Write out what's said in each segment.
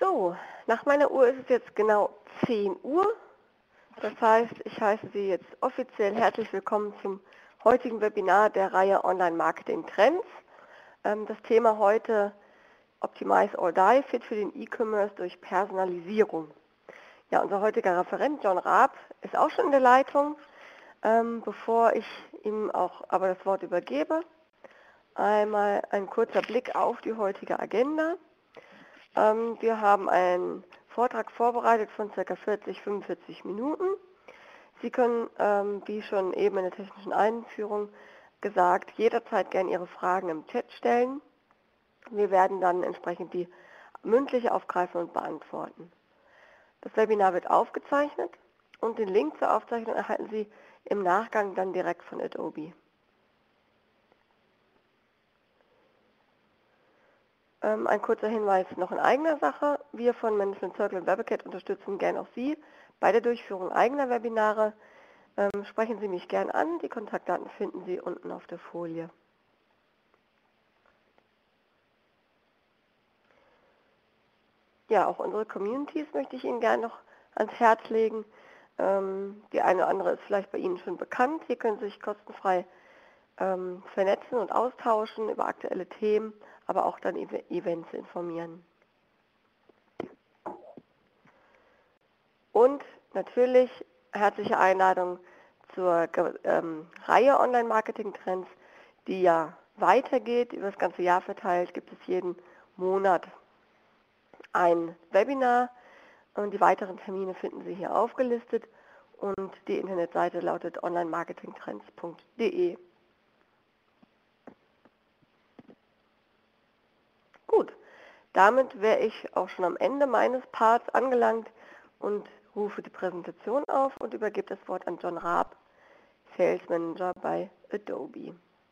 So, nach meiner Uhr ist es jetzt genau 10 Uhr. Das heißt, ich heiße Sie jetzt offiziell herzlich willkommen zum heutigen Webinar der Reihe Online Marketing Trends. Das Thema heute Optimize or Die, fit für den E-Commerce durch Personalisierung. Ja, unser heutiger Referent John Raab ist auch schon in der Leitung. Bevor ich ihm auch aber das Wort übergebe, einmal ein kurzer Blick auf die heutige Agenda. Wir haben einen Vortrag vorbereitet von ca. 40-45 Minuten. Sie können, wie schon eben in der technischen Einführung gesagt, jederzeit gerne Ihre Fragen im Chat stellen. Wir werden dann entsprechend die mündlich aufgreifen und beantworten. Das Webinar wird aufgezeichnet und den Link zur Aufzeichnung erhalten Sie im Nachgang dann direkt von Adobe. Ein kurzer Hinweis noch in eigener Sache. Wir von Management Circle und Webacat unterstützen gern auch Sie bei der Durchführung eigener Webinare. Sprechen Sie mich gern an. Die Kontaktdaten finden Sie unten auf der Folie. Ja, auch unsere Communities möchte ich Ihnen gerne noch ans Herz legen. Die eine oder andere ist vielleicht bei Ihnen schon bekannt. Hier können Sie sich kostenfrei vernetzen und austauschen über aktuelle Themen, aber auch dann Events informieren. Und natürlich herzliche Einladung zur Reihe Online-Marketing-Trends, die ja weitergeht. Über das ganze Jahr verteilt gibt es jeden Monat ein Webinar und die weiteren Termine finden Sie hier aufgelistet und die Internetseite lautet onlinemarketingtrends.de. Gut, damit wäre ich auch schon am Ende meines Parts angelangt und rufe die Präsentation auf und übergebe das Wort an John Raab, Sales Manager bei Adobe.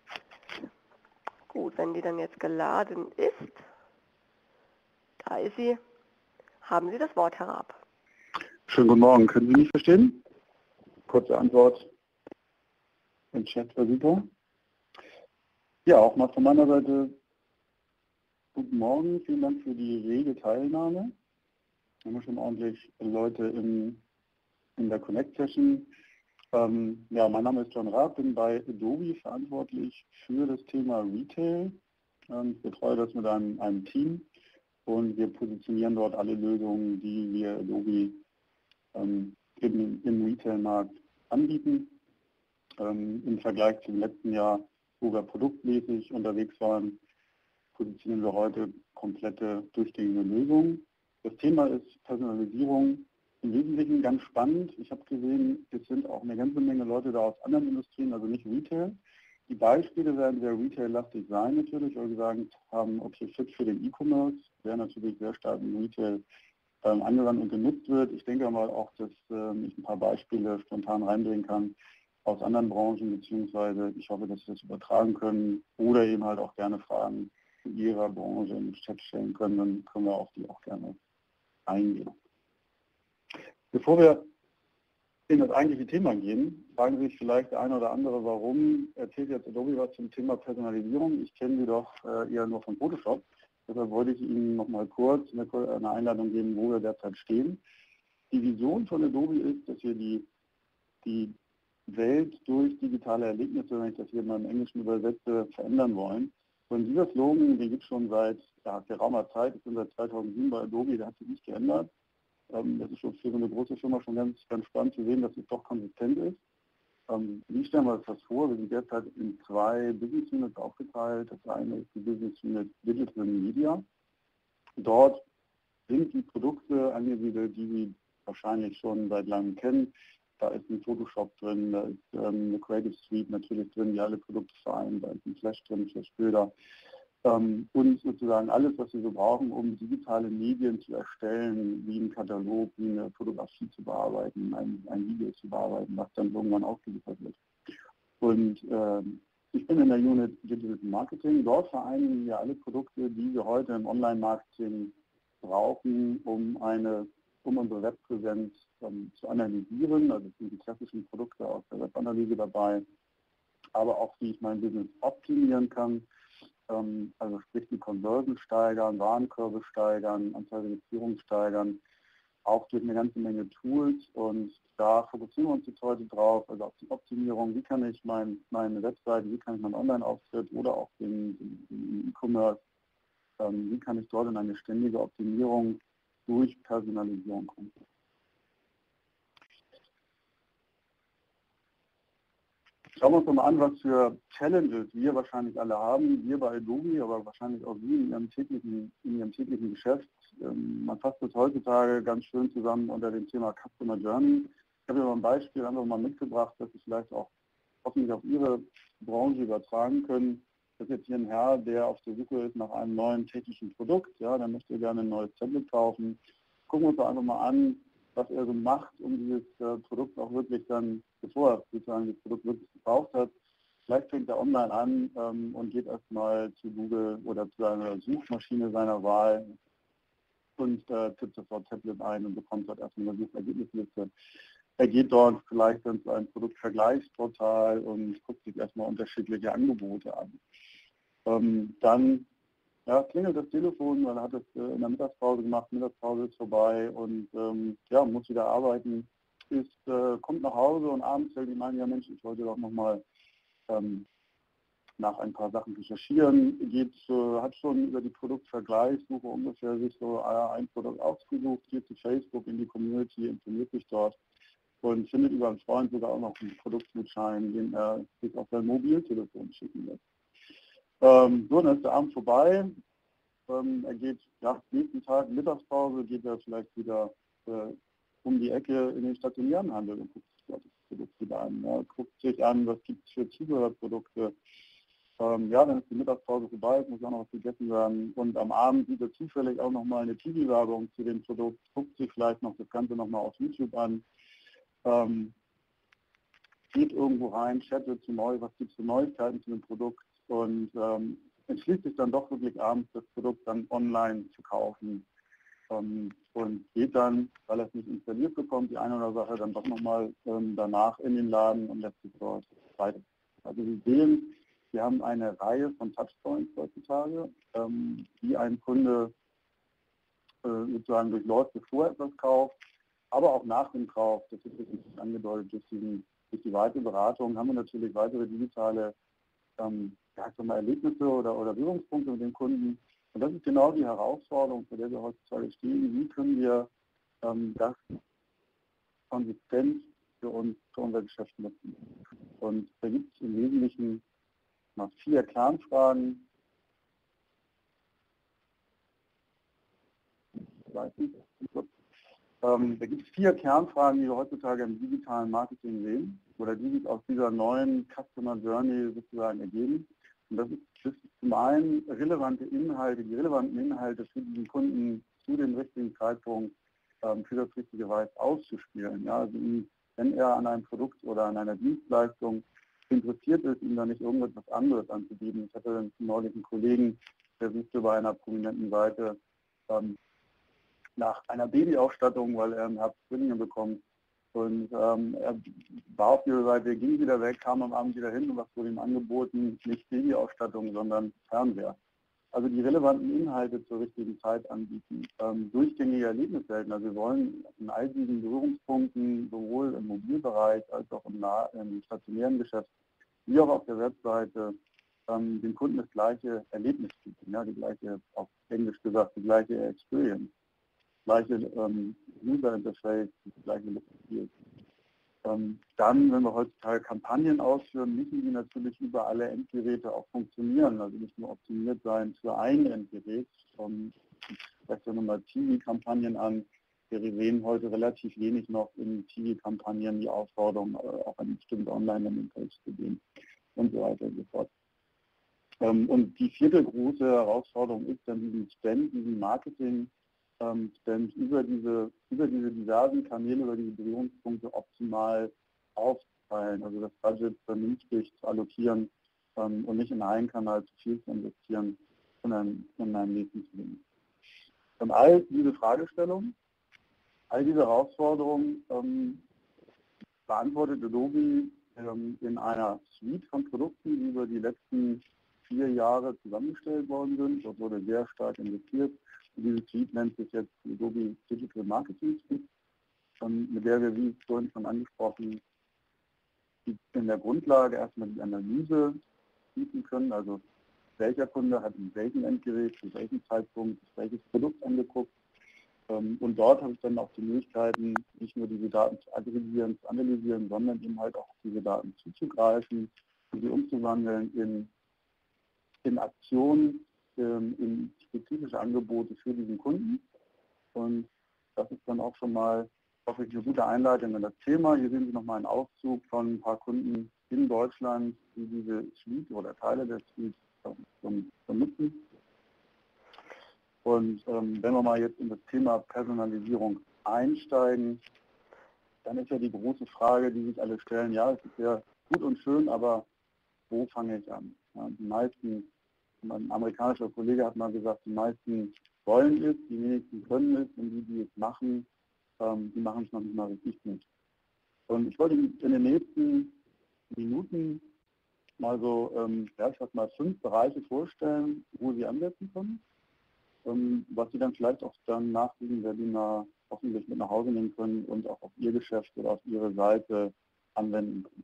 Gut, wenn die dann jetzt geladen ist, da ist sie, haben Sie das Wort, Herr Raab. Schönen guten Morgen, können Sie mich verstehen? Kurze Antwort im Chat war super. Ja, auch mal von meiner Seite guten Morgen, vielen Dank für die rege Teilnahme. Wir haben schon ordentlich Leute in der Connect-Session. Ja, mein Name ist John Raab, bin bei Adobe verantwortlich für das Thema Retail. Ich betreue das mit einem Team und wir positionieren dort alle Lösungen, die wir Adobe im Retail-Markt anbieten. Im Vergleich zum letzten Jahr, wo wir produktmäßig unterwegs waren, positionieren wir heute komplette durchgängige Lösungen. Das Thema ist Personalisierung. Im Wesentlichen ganz spannend. Ich habe gesehen, es sind auch eine ganze Menge Leute da aus anderen Industrien, also nicht Retail. Die Beispiele werden sehr retail-lastig sein natürlich, weil wir gesagt haben, okay, fit für den E-Commerce, der natürlich sehr stark im Retail angewandt und genutzt wird. Ich denke mal auch, dass ich ein paar Beispiele spontan reinbringen kann aus anderen Branchen, beziehungsweise ich hoffe, dass Sie das übertragen können oder eben halt auch gerne Fragen in Ihrer Branche im Chat stellen können, dann können wir auf die auch gerne eingehen. Bevor wir in das eigentliche Thema gehen, fragen Sie sich vielleicht der eine oder andere, warum erzählt jetzt Adobe was zum Thema Personalisierung? Ich kenne Sie doch eher nur von Photoshop. Deshalb wollte ich Ihnen noch mal kurz eine Einladung geben, wo wir derzeit stehen. Die Vision von Adobe ist, dass wir die Welt durch digitale Erlebnisse, wenn ich das hier mal im Englischen übersetze, verändern wollen. Und dieser Slogan, den gibt es schon seit geraumer Zeit, ich bin seit 2007 bei Adobe, der hat sich nicht geändert. Das ist schon für so eine große Firma schon ganz spannend zu sehen, dass es doch konsistent ist. Wie stellen wir uns das vor? Wir sind derzeit in 2 Business Units aufgeteilt. Das eine ist die Business Unit Digital Media. Dort sind die Produkte angesiedelt, die Sie wahrscheinlich schon seit langem kennen. Da ist ein Photoshop drin, da ist eine Creative Suite natürlich drin, die alle Produkte vereint, da ist ein Flash drin, Flashbilder. Und sozusagen alles, was Sie so brauchen, um digitale Medien zu erstellen, wie ein Katalog, wie eine Fotografie zu bearbeiten, ein Video zu bearbeiten, was dann irgendwann ausgeliefert wird. Und ich bin in der Unit Digital Marketing. Dort vereinen wir alle Produkte, die wir heute im Online-Marketing brauchen, um unsere Webpräsenz zu analysieren. Also es sind die klassischen Produkte aus der Webanalyse dabei, aber auch wie ich mein Business optimieren kann. also sprich die Conversion steigern, Warenkörbe steigern, Anzahl Registrierungen steigern, auch durch eine ganze Menge Tools, und da fokussieren wir uns jetzt heute drauf, also auf die Optimierung, wie kann ich meine Webseite, wie kann ich meinen Online-Auftritt oder auch den E-Commerce, wie kann ich dort in eine ständige Optimierung durch Personalisierung kommen. Schauen wir uns mal an, was für Challenges wir wahrscheinlich alle haben, wir bei Adobe, aber wahrscheinlich auch Sie in Ihrem täglichen Geschäft. Man fasst das heutzutage ganz schön zusammen unter dem Thema Customer Journey. Ich habe hier mal ein Beispiel einfach mal mitgebracht, dass Sie vielleicht auch hoffentlich auf Ihre Branche übertragen können. Das ist jetzt hier ein Herr, der auf der Suche ist nach einem neuen technischen Produkt. Ja, der möchte gerne ein neues Tablet kaufen. Gucken wir uns doch einfach mal an, was er so macht, um dieses Produkt auch wirklich dann, bevor er sozusagen das Produkt wirklich gekauft hat. Vielleicht fängt er online an und geht erstmal zu Google oder zu einer Suchmaschine seiner Wahl und tippt sofort Tablet ein und bekommt dort erstmal eine Suchergebnisliste. Er geht dort vielleicht dann zu einem Produktvergleichsportal und guckt sich erstmal unterschiedliche Angebote an. Dann klingelt das Telefon, weil er hat es in der Mittagspause gemacht, Mittagspause ist vorbei und muss wieder arbeiten, kommt nach Hause und abends fällt ihm ein, ja Mensch, ich wollte doch nochmal nach ein paar Sachen recherchieren, hat schon über die Produktvergleichssuche ungefähr sich so ein Produkt ausgesucht, geht zu Facebook in die Community, informiert sich dort und findet über einen Freund sogar auch noch einen Produktgutschein, den er sich auf sein Mobiltelefon schicken lässt. Dann ist der Abend vorbei. Er geht nächsten Tag, Mittagspause, geht er vielleicht wieder um die Ecke in den stationären Handel und guckt sich das Produkt wieder an. Ja, guckt sich an, was gibt es für Zubehörprodukte. Dann ist die Mittagspause vorbei, muss auch noch was gegessen werden. Und am Abend sieht er zufällig auch nochmal eine TV-Werbung zu dem Produkt, guckt sich vielleicht noch das Ganze nochmal auf YouTube an. Geht irgendwo rein, chattet was gibt es für Neuigkeiten zu dem Produkt und entschließt sich dann doch wirklich abends, das Produkt dann online zu kaufen und geht dann, weil er es nicht installiert bekommt, die eine oder andere Sache dann doch nochmal danach in den Laden und lässt sich dort weiter. Also Sie sehen, wir haben eine Reihe von Touchpoints heutzutage, die ein Kunde sozusagen durchläuft, bevor er etwas kauft, aber auch nach dem Kauf, das ist jetzt angedeutet, durch die weitere Beratung haben wir natürlich weitere digitale Erlebnisse oder Berührungspunkte mit dem Kunden. Und das ist genau die Herausforderung, vor der wir heutzutage stehen. Wie können wir das konsistent für unser Geschäft nutzen? Und da gibt es im Wesentlichen 4 Kernfragen. Da gibt es 4 Kernfragen, die wir heutzutage im digitalen Marketing sehen oder die sich aus dieser neuen Customer Journey sozusagen ergeben. Und das ist zum einen die relevanten Inhalte für den Kunden zu dem richtigen Zeitpunkt für das richtige Weiß auszuspielen. Ja, also wenn er an einem Produkt oder an einer Dienstleistung interessiert ist, ihm da nicht irgendetwas anderes anzubieten. Ich hatte neulich einen Kollegen, der suchte bei einer prominenten Seite nach einer Babyausstattung, weil er im Herbst Zwillinge bekommt. Und er war auf dieser Seite, ging wieder weg, kam am Abend wieder hin und was wurde ihm angeboten? Nicht Babyausstattung, sondern Fernseher. Also die relevanten Inhalte zur richtigen Zeit anbieten. Durchgängige Erlebniswelten. Also wir wollen in all diesen Berührungspunkten, sowohl im Mobilbereich als auch im stationären Geschäft, wie auch auf der Webseite, dem Kunden das gleiche Erlebnis bieten. Ja, die gleiche, auf Englisch gesagt, die gleiche Experience. Gleiche User Interface, das gleiche Look and Feel. Dann, wenn wir heutzutage Kampagnen ausführen, müssen die natürlich über alle Endgeräte auch funktionieren, also nicht nur optimiert sein für ein Endgerät. Ich spreche nochmal TV-Kampagnen an. Wir sehen heute relativ wenig noch in TV-Kampagnen die Aufforderung, auf eine bestimmte Online-Landing-Page zu gehen und so weiter und so fort. Und die 4. große Herausforderung ist dann diesen Marketing, über diese diversen Kanäle, über diese Berührungspunkte optimal aufteilen, also das Budget vernünftig zu allokieren und nicht in einen Kanal zu viel zu investieren, sondern in einen nächsten zu nehmen. All diese Fragestellungen, all diese Herausforderungen beantwortet Adobe in einer Suite von Produkten, die über die letzten 4 Jahre zusammengestellt worden sind. Dort wurde sehr stark investiert. Und diese Suite nennt sich jetzt Adobe Digital Marketing Suite, mit der wir, wie vorhin schon angesprochen, in der Grundlage erstmal die Analyse bieten können. Also welcher Kunde hat in welchem Endgerät, zu welchem Zeitpunkt, welches Produkt angeguckt. Und dort habe ich dann auch die Möglichkeiten, nicht nur diese Daten zu aggregieren, zu analysieren, sondern eben halt auch diese Daten zuzugreifen und sie umzuwandeln in Aktionen, in spezifische Angebote für diesen Kunden. Und das ist dann auch schon mal hoffentlich eine gute Einleitung in das Thema. Hier sehen Sie nochmal einen Auszug von ein paar Kunden in Deutschland, die diese Suite oder Teile der Suite benutzen. Und wenn wir mal jetzt in das Thema Personalisierung einsteigen, dann ist ja die große Frage, die sich alle stellen, ja, es ist ja gut und schön, aber wo fange ich an? Ja, die meisten, ein amerikanischer Kollege hat mal gesagt, die meisten wollen es, die wenigsten können es und die es machen, die machen es noch nicht mal richtig gut. Und ich wollte in den nächsten Minuten mal so, ich sag mal 5 Bereiche vorstellen, wo Sie ansetzen können, was Sie dann vielleicht auch dann nach diesem Webinar hoffentlich mit nach Hause nehmen können und auch auf Ihr Geschäft oder auf Ihre Seite anwenden können.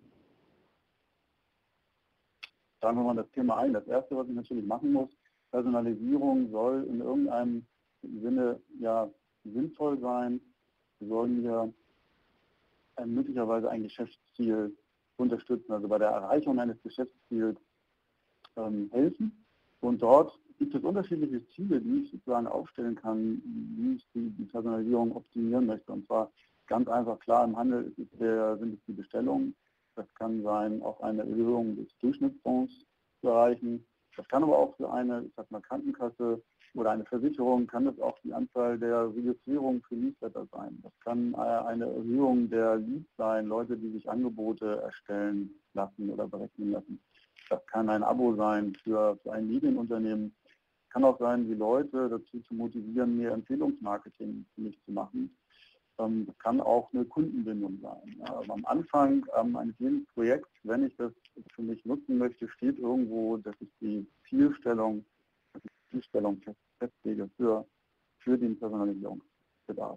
Sagen wir mal das Thema ein. Das Erste, was ich natürlich machen muss, Personalisierung soll in irgendeinem Sinne ja sinnvoll sein. Wir sollen hier möglicherweise ein Geschäftsziel unterstützen, also bei der Erreichung eines Geschäftsziels helfen. Und dort gibt es unterschiedliche Ziele, die ich sozusagen aufstellen kann, wie ich die Personalisierung optimieren möchte. Und zwar ganz einfach klar, im Handel sind es die Bestellungen. Das kann sein, auch eine Erhöhung des Durchschnittsfonds zu erreichen. Das kann aber auch für eine, ich sag mal, Krankenkasse oder eine Versicherung, kann das auch die Anzahl der Registrierungen für Newsletter sein. Das kann eine Erhöhung der Leads sein, Leute, die sich Angebote erstellen lassen oder berechnen lassen. Das kann ein Abo sein für ein Medienunternehmen. Kann auch sein, die Leute dazu zu motivieren, mehr Empfehlungsmarketing für mich zu machen. Das kann auch eine Kundenbindung sein. Ja, aber am Anfang eines jeden Projekts, wenn ich das für mich nutzen möchte, steht irgendwo, dass ich die Zielstellung festlege für den Personalisierungsbedarf.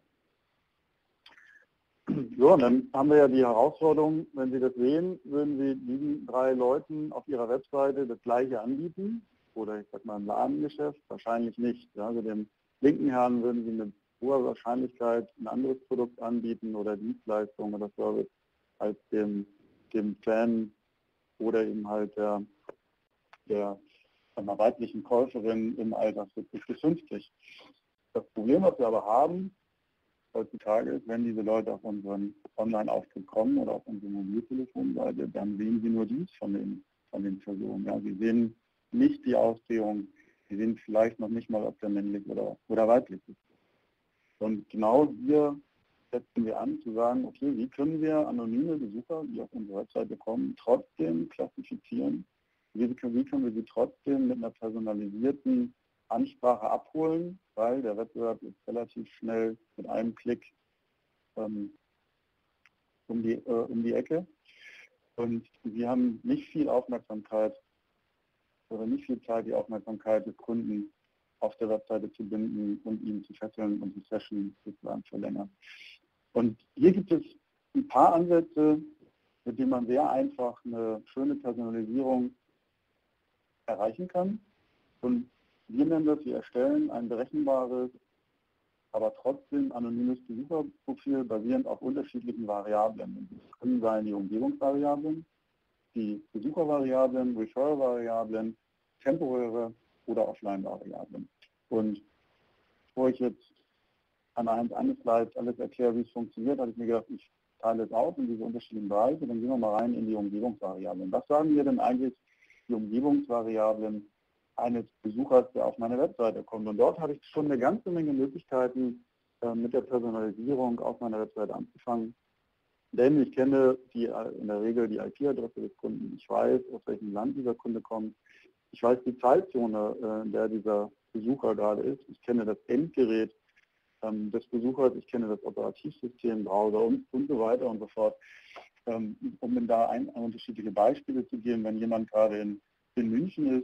So, und dann haben wir ja die Herausforderung, wenn Sie das sehen, würden Sie diesen 3 Leuten auf Ihrer Webseite das Gleiche anbieten? Oder ich sag mal im Ladengeschäft? Wahrscheinlich nicht. Ja, also dem linken Herrn würden Sie mit hoher Wahrscheinlichkeit ein anderes Produkt anbieten oder Dienstleistung oder Service als dem Fan oder eben halt der weiblichen Käuferin im Alter 40 bis 50. Das Problem, was wir aber haben heutzutage, ist, wenn diese Leute auf unseren Online-Auftritt kommen oder auf unsere Mobiltelefonseite, dann sehen sie nur dies von den Personen. Ja, sie sehen nicht die Ausprägung, sie sehen vielleicht noch nicht mal, ob der männlich oder weiblich ist. Und genau hier setzen wir an, zu sagen, okay, wie können wir anonyme Besucher, die auf unsere Webseite kommen, trotzdem klassifizieren? Wie können wir sie trotzdem mit einer personalisierten Ansprache abholen, weil der Wettbewerb ist relativ schnell mit einem Klick um die Ecke. Und wir haben nicht viel Aufmerksamkeit oder nicht viel Zeit, die Aufmerksamkeit des Kunden auf der Webseite zu binden und ihn zu fesseln und die Session sozusagen zu verlängern. Und hier gibt es ein paar Ansätze, mit denen man sehr einfach eine schöne Personalisierung erreichen kann. Und wir nennen das, wir erstellen ein berechenbares, aber trotzdem anonymes Besucherprofil basierend auf unterschiedlichen Variablen. Das können sein die Umgebungsvariablen, die Besuchervariablen, Referral-Variablen, temporäre oder Offline-Variablen. Und bevor ich jetzt anhand eines Slides alles erkläre, wie es funktioniert, habe ich mir gedacht, ich teile es auf in diese unterschiedlichen Bereiche, dann gehen wir mal rein in die Umgebungsvariablen. Was sagen wir denn eigentlich die Umgebungsvariablen eines Besuchers, der auf meine Webseite kommt? Und dort habe ich schon eine ganze Menge Möglichkeiten, mit der Personalisierung auf meiner Webseite anzufangen. Denn ich kenne in der Regel die IP-Adresse des Kunden. Ich weiß, aus welchem Land dieser Kunde kommt. Ich weiß die Zeitzone, in der dieser Besucher gerade ist. Ich kenne das Endgerät des Besuchers. Ich kenne das Operativsystem, Browser und so weiter und so fort. Um da unterschiedliche Beispiele zu geben, wenn jemand gerade in München ist,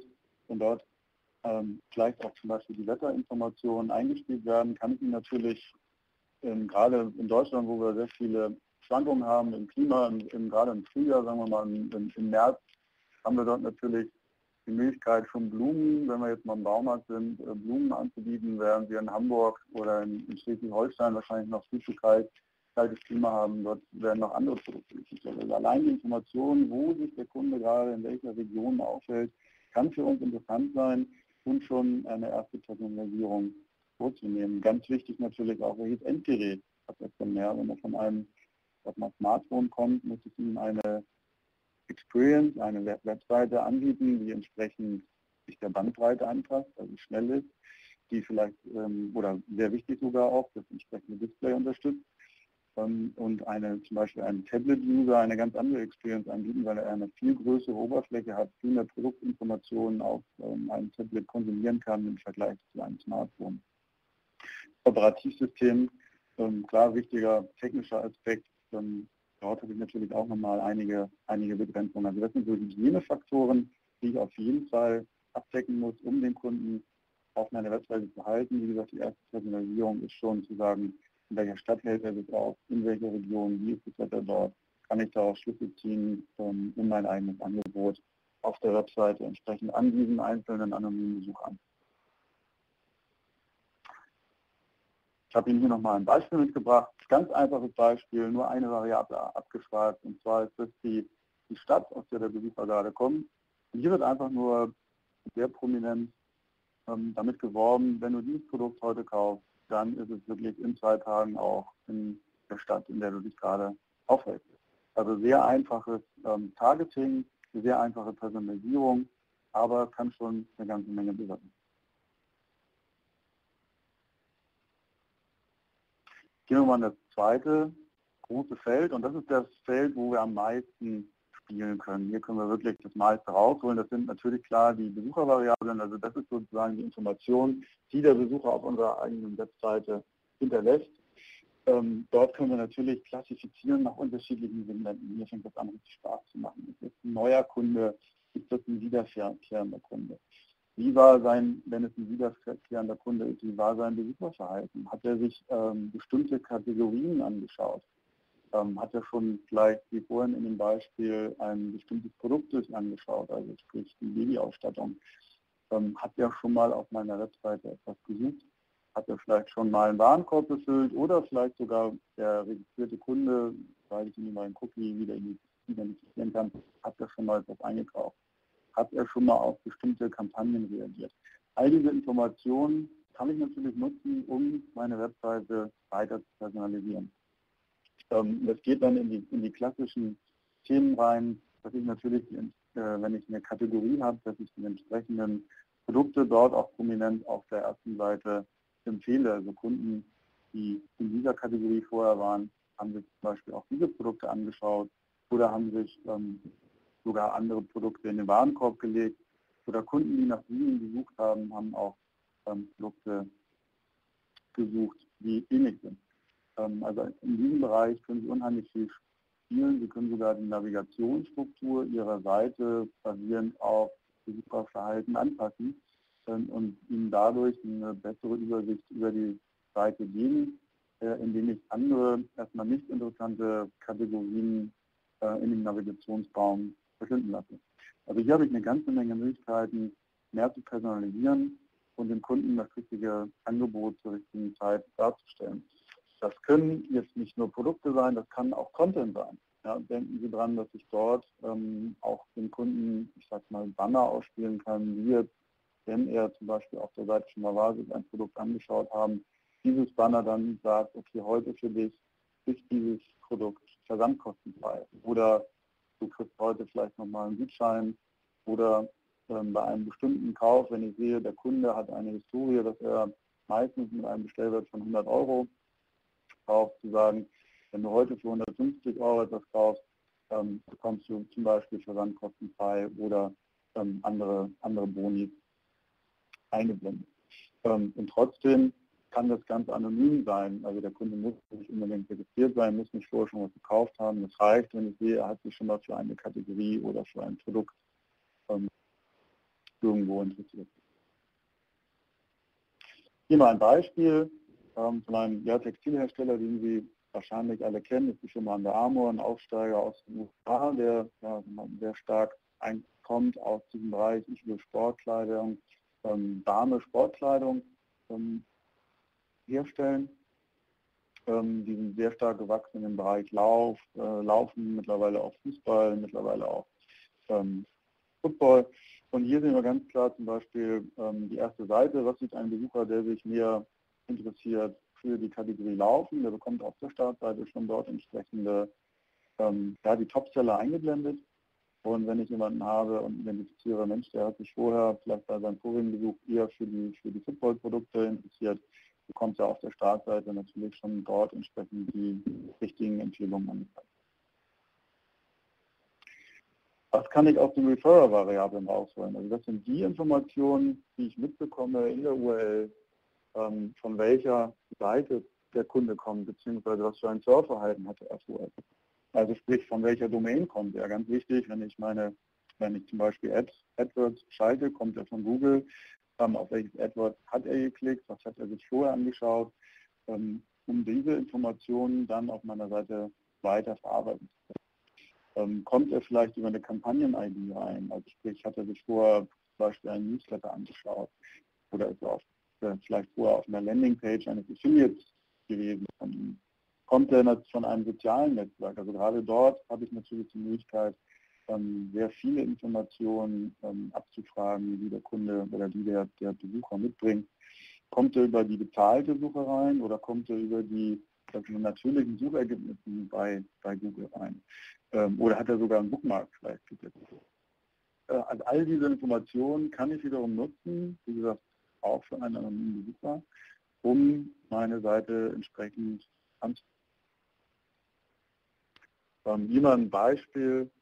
wenn dort vielleicht auch zum Beispiel die Wetterinformationen eingespielt werden, kann ich Ihnen natürlich gerade in Deutschland, wo wir sehr viele Schwankungen haben im Klima, gerade im Frühjahr, sagen wir mal im März, haben wir dort natürlich die Möglichkeit schon Blumen, wenn wir jetzt mal im Baumarkt sind, Blumen anzubieten, während wir in Hamburg oder in Schleswig-Holstein wahrscheinlich noch viel zu kaltes Klima haben. Dort werden noch andere Produkte gesucht. Also allein die Information, wo sich der Kunde gerade in welcher Region aufhält, kann für uns interessant sein und schon eine erste Personalisierung vorzunehmen. Ganz wichtig natürlich auch, welches Endgerät hat das denn mehr. Wenn man von einem Smartphone kommt, muss es Ihnen eine Experience, eine Webseite anbieten, die entsprechend sich der Bandbreite anpasst, also schnell ist, die vielleicht, oder sehr wichtig sogar auch, das entsprechende Display unterstützt und zum Beispiel einen Tablet-User eine ganz andere Experience anbieten, weil er eine viel größere Oberfläche hat, viel mehr Produktinformationen auf einem Tablet konsumieren kann im Vergleich zu einem Smartphone. Operativsystem, klar wichtiger technischer Aspekt, dort habe ich natürlich auch nochmal einige Begrenzungen. Also das sind so Hygienefaktoren, die ich auf jeden Fall abdecken muss, um den Kunden auf meiner Webseite zu halten. Wie gesagt, die erste Personalisierung ist schon zu sagen, in welcher Stadt hält er sich auf, in welcher Region, wie ist das Wetter dort, kann ich daraus Schlüsse ziehen, um mein eigenes Angebot auf der Webseite entsprechend an diesen einzelnen anonymen Besuchern. Ich habe Ihnen hier nochmal ein Beispiel mitgebracht, ganz einfaches Beispiel, nur eine Variable abgefragt, und zwar ist das die Stadt, aus der der Besucher gerade kommt. Und hier wird einfach nur sehr prominent damit geworben, wenn du dieses Produkt heute kaufst, dann ist es wirklich in 2 Tagen auch in der Stadt, in der du dich gerade aufhältst. Also sehr einfaches Targeting, sehr einfache Personalisierung, aber kann schon eine ganze Menge bewirken. Gehen wir mal in das zweite große Feld, und das ist das Feld, wo wir am meisten spielen können. Hier können wir wirklich das meiste rausholen. Das sind natürlich klar die Besuchervariablen, also das ist sozusagen die Information, die der Besucher auf unserer eigenen Webseite hinterlässt. Dort können wir natürlich klassifizieren nach unterschiedlichen Segmenten. Hier fängt das an, richtig Spaß zu machen. Ist das ein neuer Kunde? Ist das ein wiederkehrender Kunde? Wie war wenn es ein wiederkehrender Kunde ist, wie war sein Besucherverhalten? Hat er sich bestimmte Kategorien angeschaut? Hat er schon vielleicht, wie vorhin in dem Beispiel, ein bestimmtes Produkt sich angeschaut, also sprich die Babyausstattung? Hat er schon mal auf meiner Webseite etwas gesucht? Hat er vielleicht schon mal einen Warenkorb befüllt oder vielleicht sogar der registrierte Kunde, weil ich ihm meinen Cookie wieder identifizieren kann, hat er schon mal etwas eingekauft? Hat er schon mal auf bestimmte Kampagnen reagiert? All diese Informationen kann ich natürlich nutzen, um meine Webseite weiter zu personalisieren. Das geht dann in die klassischen Themen rein, dass ich natürlich, wenn ich eine Kategorie habe, dass ich die entsprechenden Produkte dort auch prominent auf der ersten Seite empfehle. Also Kunden, die in dieser Kategorie vorher waren, haben sich zum Beispiel auch diese Produkte angeschaut oder haben sich sogar andere Produkte in den Warenkorb gelegt. Oder Kunden, die nach ihnen gesucht haben, haben auch Produkte gesucht, die ähnlich sind. Also in diesem Bereich können Sie unheimlich viel spielen. Sie können sogar die Navigationsstruktur Ihrer Seite basierend auf Besucherverhalten anpassen und Ihnen dadurch eine bessere Übersicht über die Seite geben, indem ich andere, erstmal nicht interessante Kategorien in dem Navigationsbaum verschwinden lasse. Also hier habe ich eine ganze Menge Möglichkeiten, mehr zu personalisieren und dem Kunden das richtige Angebot zur richtigen Zeit darzustellen. Das können jetzt nicht nur Produkte sein, das kann auch Content sein. Ja, denken Sie daran, dass ich dort auch dem Kunden, ich sag mal, Banner ausspielen kann, wie jetzt, wenn er zum Beispiel auf der Seite schon mal war, sich ein Produkt angeschaut haben, dieses Banner dann sagt, okay, heute für dich ist dieses Produkt versandkostenfrei. Oder du kriegst heute vielleicht nochmal einen Gutschein. Oder bei einem bestimmten Kauf, wenn ich sehe, der Kunde hat eine Historie, dass er meistens mit einem Bestellwert von 100 Euro kauft, zu sagen, wenn du heute für 150 Euro etwas kaufst, bekommst du zum Beispiel versandkostenfrei oder andere Boni eingeblendet. Und trotzdem kann das ganz anonym sein. Also der Kunde muss nicht unbedingt registriert sein, muss nicht vorher schon was gekauft haben. Das reicht, wenn ich sehe, er hat sich schon mal für eine Kategorie oder für ein Produkt irgendwo interessiert. Hier mal ein Beispiel von einem Textilhersteller, den Sie wahrscheinlich alle kennen. Das ist die Firma Under Armour, ein Aufsteiger aus den USA, der sehr stark kommt aus diesem Bereich. Ich will Sportkleidung, Dame-Sportkleidung herstellen. Die sind sehr stark gewachsen im Bereich Laufen, mittlerweile auch Fußball, mittlerweile auch Football. Und hier sehen wir ganz klar zum Beispiel die erste Seite. Was sieht ein Besucher, der sich mehr interessiert für die Kategorie Laufen? Der bekommt auf der Startseite schon dort entsprechende die Topseller eingeblendet. Und wenn ich jemanden habe und identifiziere, Mensch, der hat sich vorher vielleicht bei seinem vorigen Besuch eher für die Football-Produkte interessiert, bekommt er auf der Startseite natürlich schon dort entsprechend die richtigen Empfehlungen angezeigt. Was kann ich aus den Referrer-Variablen rausholen? Also das sind die Informationen, die ich mitbekomme in der URL, von welcher Seite der Kunde kommt, beziehungsweise was für ein Surfverhalten hat er vorher. Also sprich, von welcher Domain kommt er. Ganz wichtig, wenn ich zum Beispiel AdWords schalte, kommt er von Google. Auf welches AdWords hat er geklickt, was hat er sich vorher angeschaut, um diese Informationen dann auf meiner Seite weiter verarbeiten zu können. Kommt er vielleicht über eine Kampagnen-ID rein, also sprich, hat er sich vorher zum Beispiel einen Newsletter angeschaut oder ist er vielleicht vorher auf einer Landingpage eines Affiliates gewesen von ihm. Kommt er von einem sozialen Netzwerk, also gerade dort habe ich natürlich die Möglichkeit, sehr viele Informationen abzufragen, die der Kunde oder die der Besucher mitbringt. Kommt er über die bezahlte Suche rein oder kommt er über die natürlichen Suchergebnisse bei Google rein? Oder hat er sogar einen Bookmark vielleicht gesetzt? Also all diese Informationen kann ich wiederum nutzen, wie gesagt, auch für einen anonymen Besucher, um meine Seite entsprechend anzupassen. Hier mal ein Beispiel.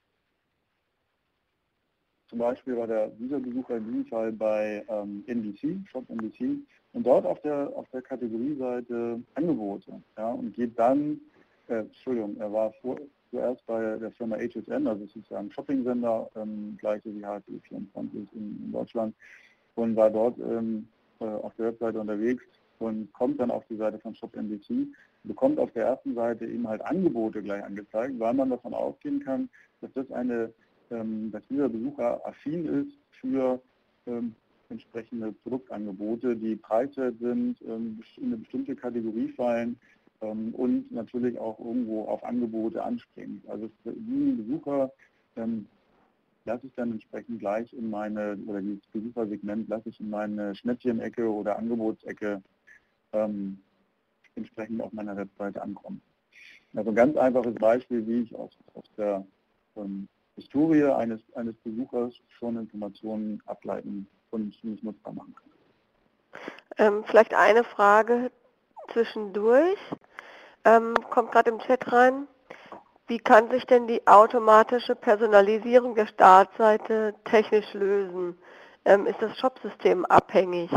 Zum Beispiel war dieser Besucher in diesem Fall bei NBC, Shop NBC, und dort auf der Kategorieseite Angebote. Ja, und geht dann, er war zuerst bei der Firma HSN, also es ist ja ein Shopping-Sender, gleiche wie HSE24 in Deutschland, und war dort auf der Webseite unterwegs und kommt dann auf die Seite von Shop NBC, bekommt auf der ersten Seite eben halt Angebote gleich angezeigt, weil man davon ausgehen kann, dass dass dieser Besucher affin ist für entsprechende Produktangebote, die preiswert sind, in eine bestimmte Kategorie fallen und natürlich auch irgendwo auf Angebote anspringen. Also für diesen Besucher lasse ich dann entsprechend gleich dieses Besuchersegment lasse ich in meine Schnäppchenecke oder Angebotsecke entsprechend auf meiner Webseite ankommen. Also ein ganz einfaches Beispiel, wie ich aus der Historie eines Besuchers schon Informationen ableiten und nicht nutzbar machen kann. Vielleicht eine Frage zwischendurch. Kommt gerade im Chat rein. Wie kann sich denn die automatische Personalisierung der Startseite technisch lösen? Ist das Shopsystem abhängig?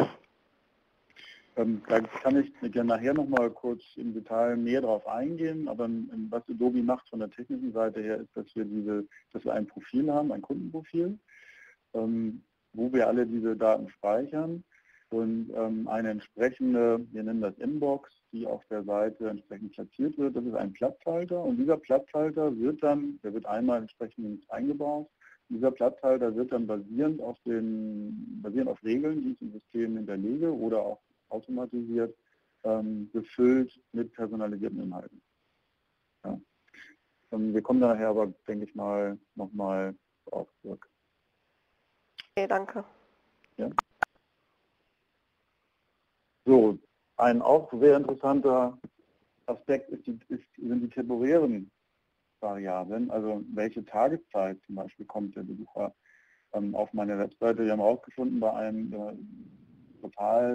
Da kann ich gerne nachher nochmal kurz im Detail näher drauf eingehen, aber was Adobe macht von der technischen Seite her, ist, dass wir ein Profil haben, ein Kundenprofil, wo wir alle diese Daten speichern und eine entsprechende, wir nennen das Inbox, die auf der Seite entsprechend platziert wird. Das ist ein Platzhalter und dieser Platzhalter wird einmal entsprechend eingebaut. Dieser Platzhalter wird dann basierend auf Regeln, die ich im System hinterlege oder auch automatisiert gefüllt mit personalisierten Inhalten. Ja. Wir kommen daher aber, denke ich mal, nochmal drauf zurück. Okay, danke. Ja. So, ein auch sehr interessanter Aspekt sind die temporären Variablen, also welche Tageszeit zum Beispiel kommt der Besucher auf meine Webseite. Wir haben herausgefunden bei einem Portal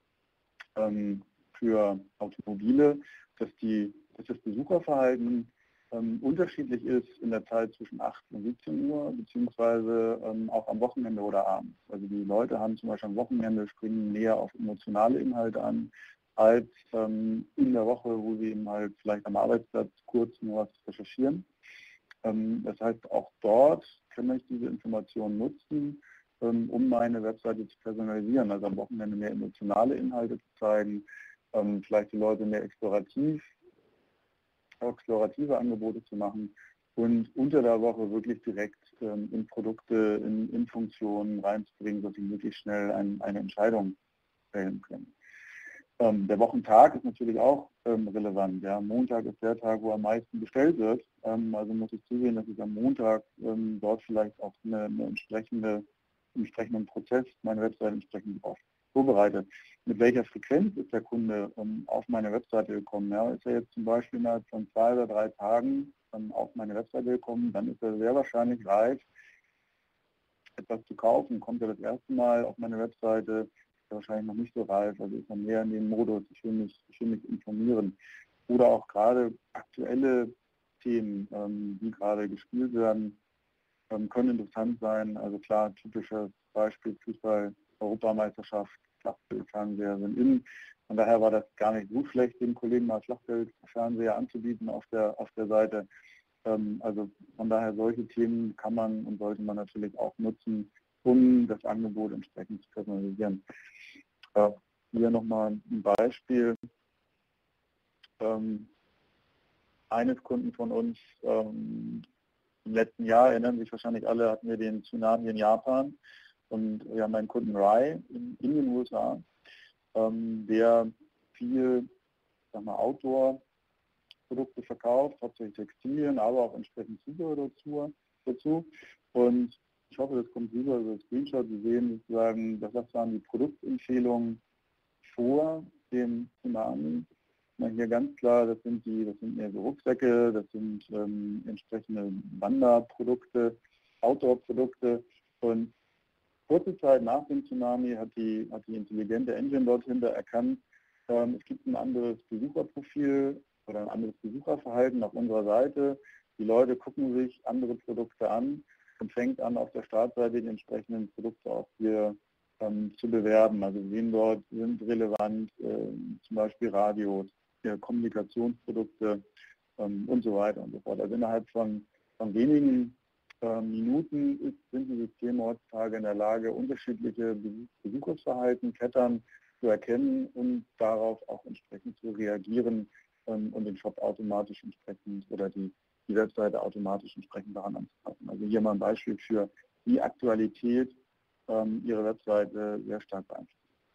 für Automobile, dass das Besucherverhalten unterschiedlich ist in der Zeit zwischen 8 und 17 Uhr, beziehungsweise auch am Wochenende oder abends. Also die Leute haben zum Beispiel am Wochenende, springen näher auf emotionale Inhalte an, als in der Woche, wo sie eben halt vielleicht am Arbeitsplatz kurz nur was recherchieren. Das heißt, auch dort kann ich diese Informationen nutzen, um meine Webseite zu personalisieren, also am Wochenende mehr emotionale Inhalte zu zeigen, vielleicht die Leute mehr explorative Angebote zu machen und unter der Woche wirklich direkt in Produkte, in Funktionen reinzubringen, sodass sie möglichst schnell eine Entscheidung fällen können. Der Wochentag ist natürlich auch relevant. Ja. Montag ist der Tag, wo am meisten bestellt wird. Also muss ich zusehen, dass ich am Montag dort vielleicht auch einen entsprechenden Prozess, meine Webseite entsprechend auch vorbereite. Mit welcher Frequenz ist der Kunde auf meine Webseite gekommen? Ja. Ist er jetzt zum Beispiel innerhalb von 2 oder 3 Tagen auf meine Webseite gekommen, dann ist er sehr wahrscheinlich reif, etwas zu kaufen. Kommt er das erste Mal auf meine Webseite, ist er wahrscheinlich noch nicht so reif, also ist er mehr in dem Modus, ich will mich informieren. Oder auch gerade aktuelle Themen, die gerade gespielt werden, können interessant sein. Also klar, typisches Beispiel Fußball, Europameisterschaft, Flachbildfernseher sind in. Von daher war das gar nicht so schlecht, den Kollegen mal Flachbildfernseher anzubieten auf der Seite. Also von daher solche Themen kann man und sollte man natürlich auch nutzen, um das Angebot entsprechend zu personalisieren. Hier nochmal ein Beispiel. Eines Kunden von uns, im letzten Jahr, erinnern sich wahrscheinlich alle, hatten wir den Tsunami in Japan und wir haben einen Kunden Rai in den USA, der viel Outdoor-Produkte verkauft, hauptsächlich Textilien, aber auch entsprechend Zubehör dazu. Und ich hoffe, das kommt rüber, so Screenshot, Sie sehen sozusagen, das waren die Produktempfehlungen vor dem Tsunami. Hier ganz klar, das sind mehr so Rucksäcke, das sind entsprechende Wanderprodukte, Outdoor-Produkte. Und kurze Zeit nach dem Tsunami hat die intelligente Engine dort hinter erkannt, es gibt ein anderes Besucherprofil oder ein anderes Besucherverhalten auf unserer Seite. Die Leute gucken sich andere Produkte an und fängt an, auf der Startseite die entsprechenden Produkte auch hier zu bewerben. Also wir sehen dort, sind relevant zum Beispiel Radios, Kommunikationsprodukte und so weiter und so fort. Also innerhalb von wenigen Minuten sind die Systeme heutzutage in der Lage, unterschiedliche Besuchersverhalten, Pattern zu erkennen und darauf auch entsprechend zu reagieren und den Shop automatisch entsprechend oder die Webseite automatisch entsprechend daran anzupassen. Also hier mal ein Beispiel für die Aktualität Ihre Webseite sehr stark beeinflusst.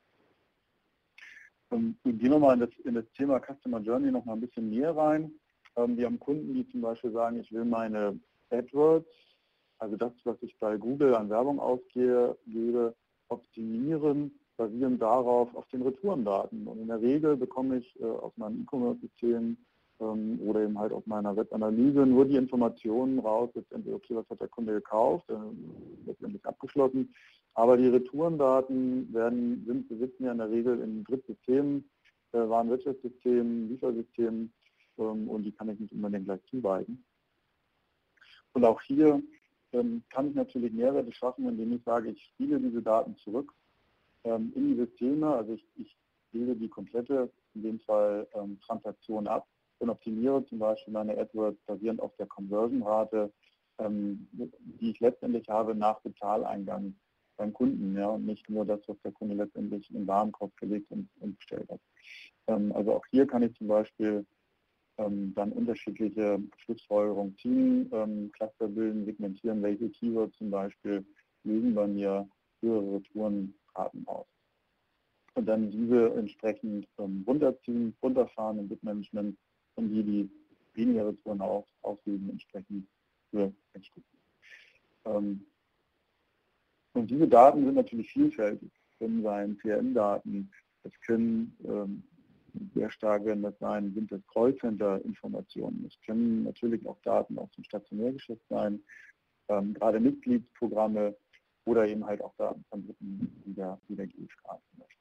Wir gehen nochmal in das Thema Customer Journey noch mal ein bisschen näher rein. Wir haben Kunden, die zum Beispiel sagen, ich will meine AdWords, also das, was ich bei Google an Werbung ausgebe, optimieren, basierend darauf auf den Retourendaten. Und in der Regel bekomme ich aus meinem E-Commerce-System oder eben halt aus meiner Webanalyse nur die Informationen raus, letztendlich, okay, was hat der Kunde gekauft, letztendlich abgeschlossen. Aber die Retourendaten sitzen ja in der Regel in Drittsystemen, Warenwirtschaftssystemen, Liefersystemen und die kann ich nicht unbedingt gleich zuweisen. Und auch hier kann ich natürlich Mehrwerte schaffen, indem ich sage, ich spiele diese Daten zurück in die Systeme, also ich bilde die komplette, in dem Fall Transaktion ab und optimiere zum Beispiel meine AdWords basierend auf der Conversion-Rate, die ich letztendlich habe nach Bezahleingang beim Kunden, ja, und nicht nur das, was der Kunde letztendlich in den Warenkorb gelegt und bestellt hat. Also auch hier kann ich zum Beispiel dann unterschiedliche Schlussfolgerungen ziehen, Cluster bilden, segmentieren, welche Keywords zum Beispiel lösen bei mir höhere Retourenraten aus. Und dann diese entsprechend runterziehen, runterfahren im Bitmanagement und die weniger Retouren auslösen, entsprechend für und diese Daten sind natürlich vielfältig. Das können sein CRM-Daten, das können sehr stark werden das sein, sind das Callcenter-Informationen. Das können natürlich auch Daten aus dem Stationärgeschäft sein, gerade Mitgliedsprogramme oder eben halt auch Daten von Dritten wie der GfK zum Beispiel.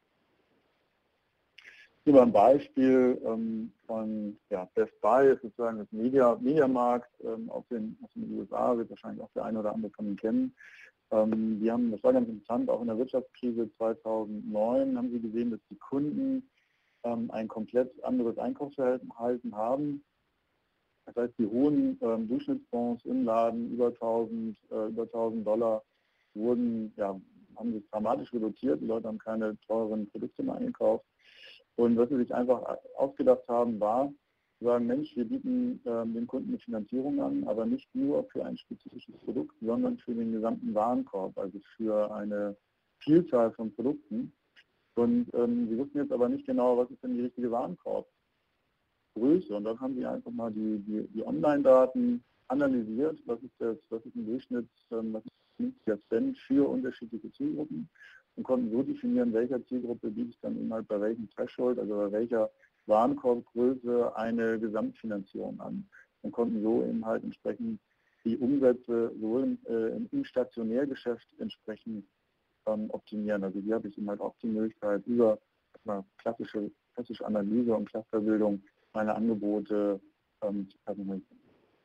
Hier mal ein Beispiel von Best Buy, ist sozusagen das Mediamarkt aus den USA, wird wahrscheinlich auch der eine oder andere von Ihnen kennen. Das war ganz interessant, auch in der Wirtschaftskrise 2009 haben Sie gesehen, dass die Kunden ein komplett anderes Einkaufsverhalten haben. Das heißt, die hohen Durchschnittsbons im Laden über $1000 wurden haben sich dramatisch reduziert, die Leute haben keine teuren Produkte mehr eingekauft. Und was sie sich einfach ausgedacht haben, war, zu sagen, Mensch, wir bieten den Kunden eine Finanzierung an, aber nicht nur für ein spezifisches Produkt, sondern für den gesamten Warenkorb, also für eine Vielzahl von Produkten. Und sie wussten jetzt aber nicht genau, was ist denn die richtige Warenkorbgröße. Und dann haben sie einfach mal die Online-Daten analysiert, was ist im Durchschnitt, was ist der Spend für unterschiedliche Zielgruppen und konnten so definieren, welcher Zielgruppe biete ich dann eben halt bei welchem Threshold, also bei welcher Warenkorbgröße eine Gesamtfinanzierung an und konnten so eben halt entsprechend die Umsätze sowohl im Stationärgeschäft entsprechend optimieren. Also hier habe ich eben halt auch die Möglichkeit, über klassische Analyse und Clusterbildung meine Angebote zu personalisieren.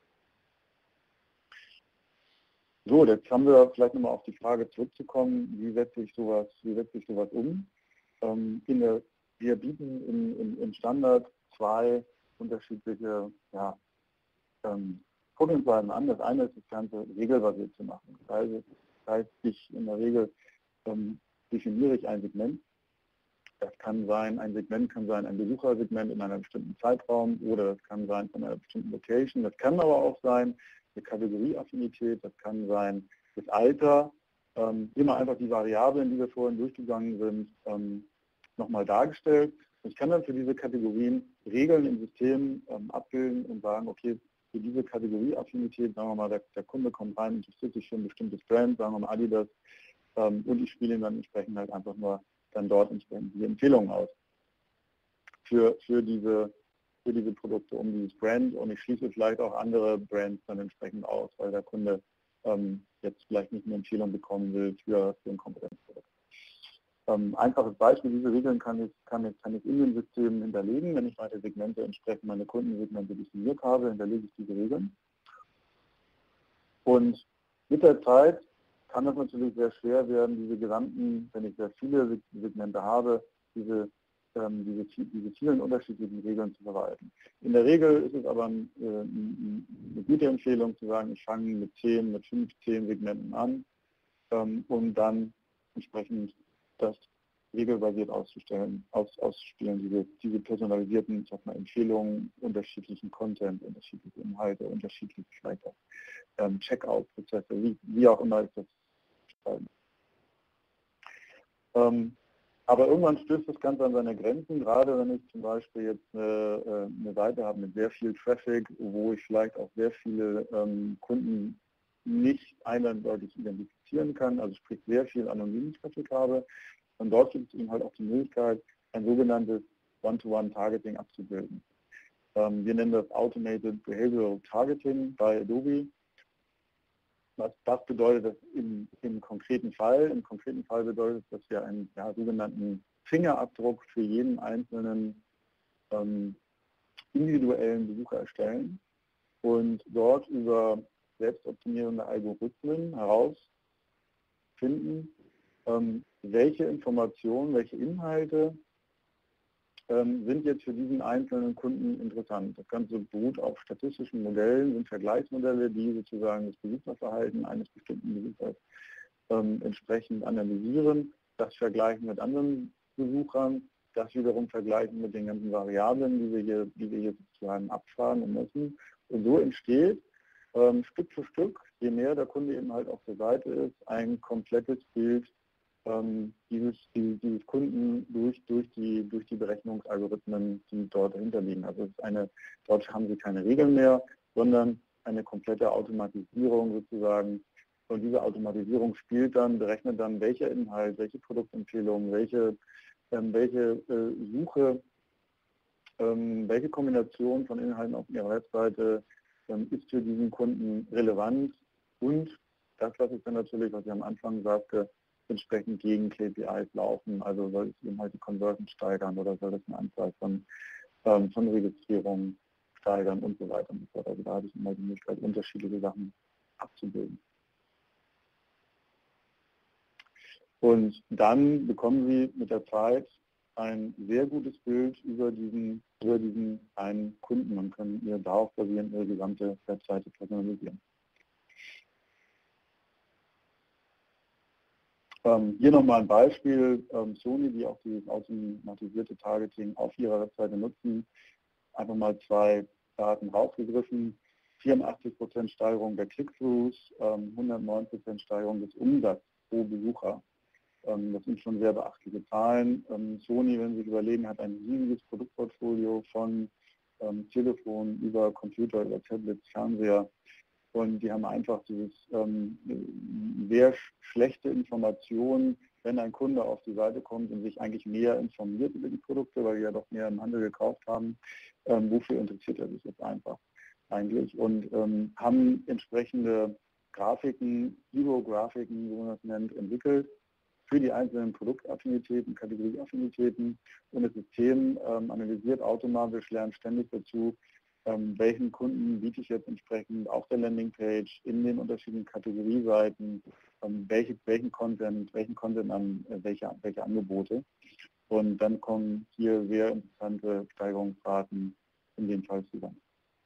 So, jetzt haben wir vielleicht nochmal auf die Frage zurückzukommen, wie setze ich sowas um? Wir bieten im Standard zwei unterschiedliche Vorgehensweisen an. Das eine ist, das Ganze regelbasiert zu machen. Das heißt, in der Regel definiere ich ein Segment. Das kann sein, ein Segment kann sein ein Besuchersegment in einem bestimmten Zeitraum oder das kann sein von einer bestimmten Location. Das kann aber auch sein eine Kategorieaffinität, das kann sein das Alter. Immer einfach die Variablen, die wir vorhin durchgegangen sind, nochmal dargestellt. Ich kann dann für diese Kategorien Regeln im System abbilden und sagen, okay, für diese Kategorieaffinität, sagen wir mal, der Kunde kommt rein, interessiert sich für ein bestimmtes Brand, sagen wir mal Adidas, und ich spiele ihm dann entsprechend halt einfach nur dann dort entsprechend die Empfehlungen aus für diese Produkte um dieses Brand und ich schließe vielleicht auch andere Brands dann entsprechend aus, weil der Kunde jetzt vielleicht nicht eine Empfehlung bekommen will für ein Konkurrenzprodukt. Einfaches Beispiel, diese Regeln kann ich in den Systemen hinterlegen. Wenn ich meine Segmente entsprechend, meine Kundensegmente definiert habe, hinterlege ich diese Regeln. Und mit der Zeit kann das natürlich sehr schwer werden, diese gesamten, wenn ich sehr viele Segmente habe, diese vielen unterschiedlichen Regeln zu verwalten. In der Regel ist es aber eine gute Empfehlung zu sagen, ich fange mit 15 Segmenten an, um dann entsprechend das regelbasiert auszuspielen, diese personalisierten Empfehlungen, unterschiedlichen Content, unterschiedliche Inhalte, unterschiedliche vielleicht auch Checkout-Prozesse, wie auch immer ich das schreiben. Aber irgendwann stößt das Ganze an seine Grenzen, gerade wenn ich zum Beispiel jetzt eine Seite habe mit sehr viel Traffic, wo ich vielleicht auch sehr viele Kunden nicht eindeutig identifizieren kann, also sprich sehr viel anonymen Traffic habe. Und dort gibt es eben halt auch die Möglichkeit, ein sogenanntes One-to-One-Targeting abzubilden. Wir nennen das Automated Behavioral Targeting bei Adobe. Das bedeutet das im konkreten Fall? Im konkreten Fall bedeutet es, dass wir einen sogenannten Fingerabdruck für jeden einzelnen individuellen Besucher erstellen und dort über selbstoptimierende Algorithmen herausfinden, welche Informationen, welche Inhalte sind jetzt für diesen einzelnen Kunden interessant. Das Ganze beruht auf statistischen Modellen, sind Vergleichsmodelle, die sozusagen das Besucherverhalten eines bestimmten Besuchers entsprechend analysieren, das vergleichen mit anderen Besuchern, das wiederum vergleichen mit den ganzen Variablen, die wir hier sozusagen abfragen und messen. Und so entsteht Stück für Stück, je mehr der Kunde eben halt auf der Seite ist, ein komplettes Bild dieses Kunden durch die Berechnungsalgorithmen, die dort dahinter liegen. Also dort haben Sie keine Regeln mehr, sondern eine komplette Automatisierung sozusagen. Und diese Automatisierung berechnet dann, welcher Inhalt, welche Produktempfehlungen, welche Suche, welche Kombination von Inhalten auf Ihrer Webseite ist für diesen Kunden relevant und das, was ich dann natürlich, was ich am Anfang sagte, entsprechend gegen KPIs laufen, also soll es eben halt die Conversion steigern oder soll es eine Anzahl von Registrierungen steigern und so weiter und so fort. Also da habe ich immer die Möglichkeit, unterschiedliche Sachen abzubilden. Und dann bekommen Sie mit der Zeit ein sehr gutes Bild über diesen einen Kunden und können darauf basierend Ihre gesamte Webseite personalisieren. Hier nochmal ein Beispiel, Sony, die auch dieses automatisierte Targeting auf ihrer Webseite nutzen, einfach mal 2 Daten rausgegriffen, 84% Steigerung der Click-Throughs, 109% Steigerung des Umsatzes pro Besucher. Das sind schon sehr beachtliche Zahlen. Sony, wenn Sie sich überlegen, hat ein riesiges Produktportfolio von Telefon über Computer, über Tablets, Fernseher. Und die haben einfach dieses sehr schlechte Informationen, wenn ein Kunde auf die Seite kommt und sich eigentlich mehr informiert über die Produkte, weil die ja doch mehr im Handel gekauft haben, wofür interessiert er sich jetzt einfach eigentlich? Und haben entsprechende Grafiken, Hero-Grafiken, wie man das nennt, entwickelt für die einzelnen Produktaffinitäten, Kategorieaffinitäten, und das System analysiert automatisch, lernt ständig dazu, welchen Kunden biete ich jetzt entsprechend auf der Landingpage, in den unterschiedlichen Kategorieseiten, welchen Content an welche Angebote. Und dann kommen hier sehr interessante Steigerungsraten in dem Fall zusammen.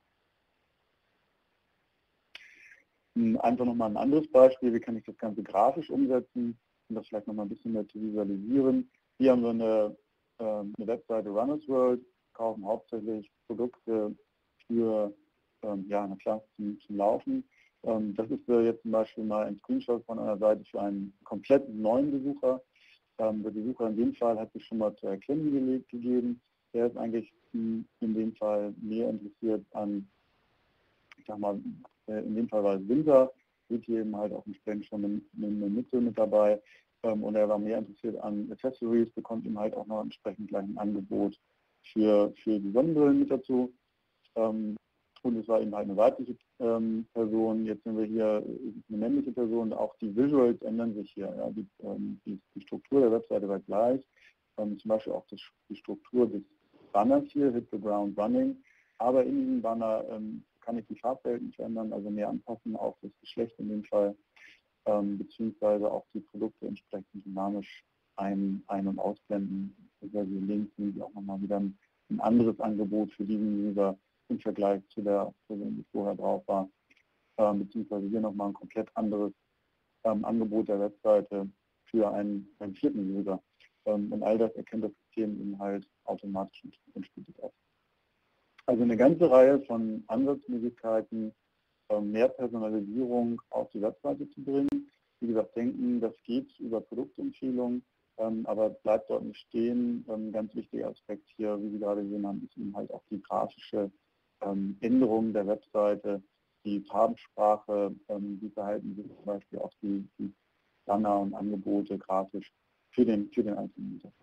Einfach nochmal ein anderes Beispiel, wie kann ich das Ganze grafisch umsetzen, um das vielleicht nochmal ein bisschen mehr zu visualisieren. Hier haben wir eine Webseite Runners World, kaufen hauptsächlich Produkte für, ja, na klar, zum Laufen. Das ist jetzt zum Beispiel mal ein Screenshot von einer Seite für einen komplett neuen Besucher. Der Besucher in dem Fall hat sich schon mal zu erkennen gegeben. Der ist eigentlich in dem Fall mehr interessiert an, ich sag mal, in dem Fall war es Winter, sieht hier eben halt auch entsprechend schon eine Mütze mit dabei. Und er war mehr interessiert an Accessories, bekommt ihm halt auch noch entsprechend gleich ein Angebot für die Sonnenbrillen mit dazu. Und es war eben halt eine weibliche Person. Jetzt sind wir hier eine männliche Person. Auch die Visuals ändern sich hier. Ja. Die Struktur der Webseite war gleich. Zum Beispiel auch die Struktur des Banners hier, Hit the Ground Running. Aber in diesem Banner kann ich die Farbwelten verändern, also mehr anpassen auf das Geschlecht in dem Fall, beziehungsweise auch die Produkte entsprechend dynamisch ein- und ausblenden. Also die Links sind auch nochmal wieder ein anderes Angebot für diesen User im Vergleich zu der Person, die vorher drauf war, beziehungsweise hier nochmal ein komplett anderes Angebot der Webseite für einen vierten User. Und all das erkennt das System eben halt automatisch und spielt es auf. Also eine ganze Reihe von Ansatzmöglichkeiten, mehr Personalisierung auf die Webseite zu bringen. Wie gesagt, denken, das geht über Produktempfehlungen, aber bleibt dort nicht stehen. Ganz wichtiger Aspekt hier, wie Sie gerade gesehen haben, ist eben halt auch die grafische Änderung der Webseite, die Farbensprache, wie verhalten sich zum Beispiel auch die Banner und Angebote grafisch für den einzelnen User.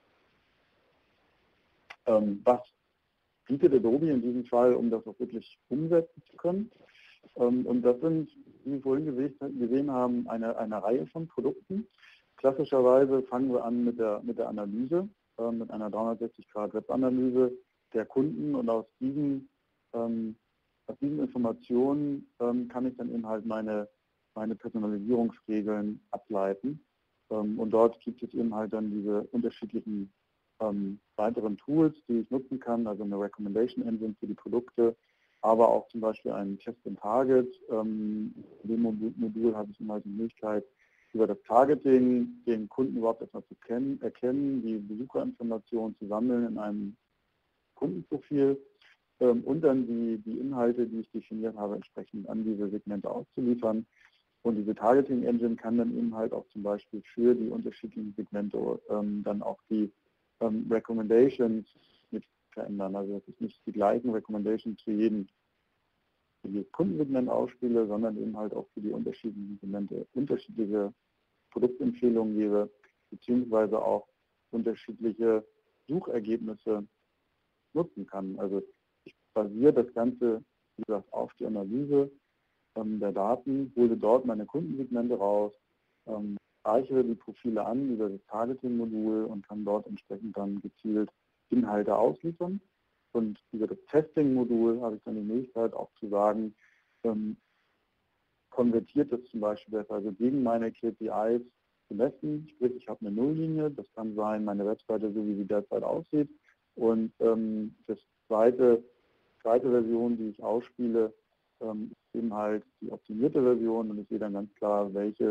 Was bietet Adobe in diesem Fall, um das auch wirklich umsetzen zu können? Und das sind, wie wir vorhin gesehen haben, eine Reihe von Produkten. Klassischerweise fangen wir an mit der Analyse, mit einer 360-Grad-Web-Analyse der Kunden, und aus diesen Informationen kann ich dann eben halt meine Personalisierungsregeln ableiten. Und dort gibt es eben halt dann diese unterschiedlichen weiteren Tools, die ich nutzen kann, also eine Recommendation Engine für die Produkte, aber auch zum Beispiel ein Test and Target. In dem Modul habe ich eben halt die Möglichkeit, über das Targeting den Kunden überhaupt erstmal zu erkennen, die Besucherinformationen zu sammeln in einem Kundenprofil und dann die Inhalte, die ich definiert habe, entsprechend an diese Segmente auszuliefern. Und diese Targeting Engine kann dann eben halt auch zum Beispiel für die unterschiedlichen Segmente dann auch die Recommendations mit verändern. Also dass ich nicht die gleichen Recommendations für jedes Kundensegment ausspiele, sondern eben halt auch für die unterschiedlichen Segmente unterschiedliche Produktempfehlungen gebe, beziehungsweise auch unterschiedliche Suchergebnisse nutzen kann. Also ich basiere das Ganze, wie gesagt, auf die Analyse der Daten, hole dort meine Kundensegmente raus, reichere die Profile an über das Targeting-Modul und kann dort entsprechend dann gezielt Inhalte ausliefern. Und über das Testing-Modul habe ich dann die Möglichkeit auch zu sagen, konvertiert das zum Beispiel besser, also gegen meine KPIs zu messen. Sprich, ich habe eine Nulllinie, das kann sein, meine Webseite, so wie sie derzeit aussieht. Und das zweite Version, die ich ausspiele, ist eben halt die optimierte Version, und ich sehe dann ganz klar, welche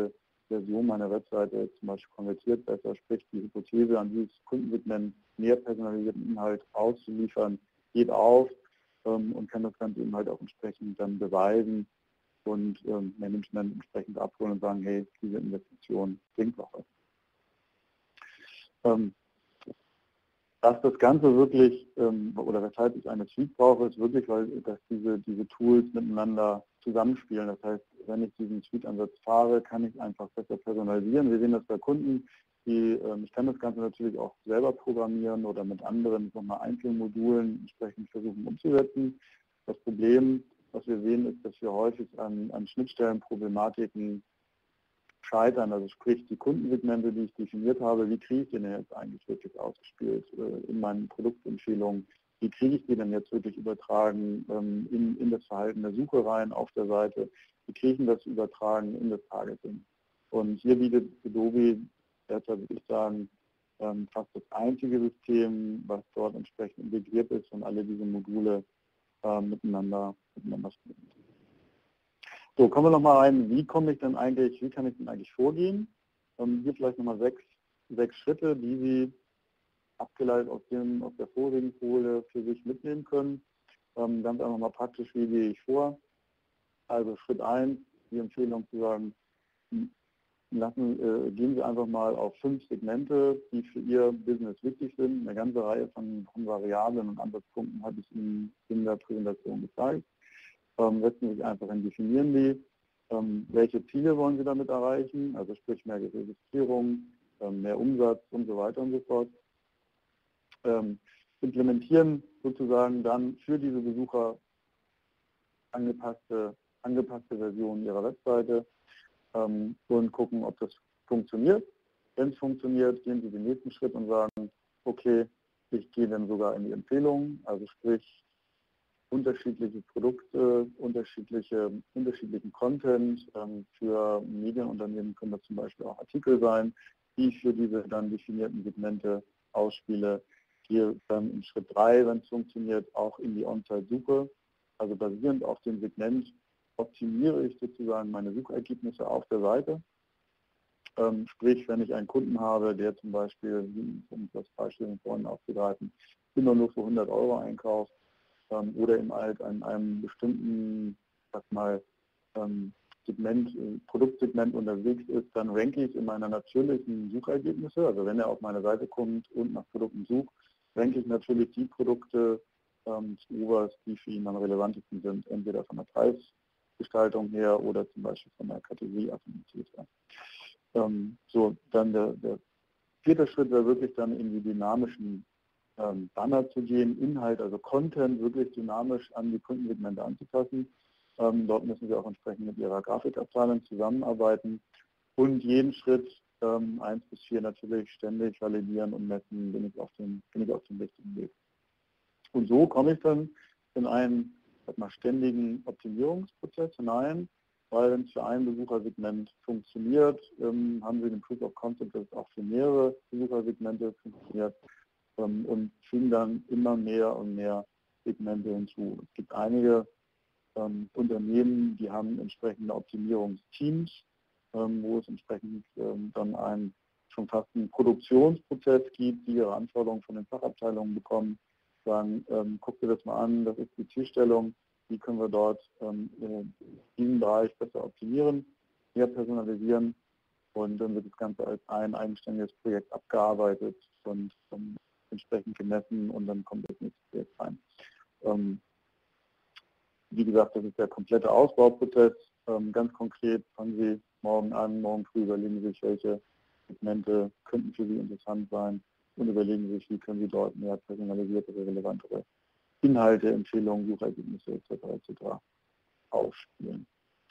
Version meiner Webseite zum Beispiel konvertiert besser, sprich die Hypothese an dieses Kundensegment mehr personalisierten Inhalt auszuliefern, geht auf und kann das Ganze eben halt auch entsprechend dann beweisen und Menschen dann entsprechend abholen und sagen, hey, diese Investition bringt auch was. Dass das Ganze wirklich, oder weshalb ich eine Suite brauche, ist wirklich, weil dass diese Tools miteinander zusammenspielen. Das heißt, wenn ich diesen Suite-Ansatz fahre, kann ich einfach besser personalisieren. Wir sehen das bei Kunden, ich kann das Ganze natürlich auch selber programmieren oder mit anderen nochmal Einzelmodulen entsprechend versuchen umzusetzen. Das Problem, was wir sehen, ist, dass wir häufig an Schnittstellenproblematiken scheitern, also sprich die Kundensegmente, die ich definiert habe, wie kriege ich die denn jetzt eigentlich wirklich ausgespielt in meinen Produktempfehlungen, wie kriege ich die denn jetzt wirklich übertragen in das Verhalten der Suche rein auf der Seite, wie kriege ich das übertragen in das Targeting. Und hier bietet Adobe derzeit, würde ich sagen, fast das einzige System, was dort entsprechend integriert ist und alle diese Module miteinander verbinden. So, kommen wir nochmal rein, wie kann ich denn eigentlich vorgehen? Hier vielleicht nochmal sechs Schritte, die Sie abgeleitet aus der vorigen Folie für sich mitnehmen können. Ganz einfach mal praktisch, wie gehe ich vor? Also Schritt 1, die Empfehlung zu sagen, gehen Sie einfach mal auf 5 Segmente, die für Ihr Business wichtig sind. Eine ganze Reihe von Variablen und Ansatzpunkten habe ich Ihnen in der Präsentation gezeigt. Setzen Sie sich einfach hin, definieren die. Welche Ziele wollen Sie damit erreichen? Also sprich mehr Registrierung, mehr Umsatz und so weiter und so fort. Implementieren sozusagen dann für diese Besucher angepasste Versionen Ihrer Webseite und gucken, ob das funktioniert. Wenn es funktioniert, gehen Sie den nächsten Schritt und sagen, okay, ich gehe dann sogar in die Empfehlungen, also sprich unterschiedliche Produkte, unterschiedlichen Content. Für Medienunternehmen können das zum Beispiel auch Artikel sein, die ich für diese dann definierten Segmente ausspiele. Gehe dann in Schritt 3, wenn es funktioniert, auch in die On-Site-Suche. Also basierend auf dem Segment optimiere ich sozusagen meine Suchergebnisse auf der Seite. Sprich, wenn ich einen Kunden habe, der zum Beispiel, um das Beispiel vorhin aufzugreifen, immer nur für 100 € einkauft, oder eben halt an einem bestimmten, Produktsegment unterwegs ist, dann ranke ich in meiner natürlichen Suchergebnisse, also wenn er auf meine Seite kommt und nach Produkten sucht, ranke ich natürlich die Produkte zuoberst, die für ihn am relevantesten sind, entweder von der Preisgestaltung her oder zum Beispiel von der Kategorieaffinität her. So, dann der 4. Schritt wäre wirklich dann in die dynamischen Banner zu gehen, Inhalt, also Content wirklich dynamisch an die Kundensegmente anzupassen. Dort müssen Sie auch entsprechend mit Ihrer Grafikabteilung zusammenarbeiten und jeden Schritt 1 bis 4 natürlich ständig validieren und messen, bin ich auf dem richtigen Weg. Und so komme ich dann in einen ständigen Optimierungsprozess hinein, weil wenn es für ein Besuchersegment funktioniert, haben Sie den Proof of Concept, dass es auch für mehrere Besuchersegmente funktioniert. Und fügen dann immer mehr und mehr Segmente hinzu. Es gibt einige Unternehmen, die haben entsprechende Optimierungsteams, wo es entsprechend dann schon fast einen Produktionsprozess gibt, die ihre Anforderungen von den Fachabteilungen bekommen, sagen, guck dir das mal an, das ist die Zielstellung, wie können wir dort diesen Bereich besser optimieren, mehr personalisieren und dann wird das Ganze als ein eigenständiges Projekt abgearbeitet und entsprechend gemessen und dann kommt das nächste Projekt rein. Wie gesagt, das ist der komplette Ausbauprozess. Ganz konkret fangen Sie morgen an, morgen früh überlegen Sie sich, welche Segmente könnten für Sie interessant sein und überlegen Sie sich, wie können Sie dort mehr personalisierte, relevantere Inhalte, Empfehlungen, Suchergebnisse etc. ausspielen.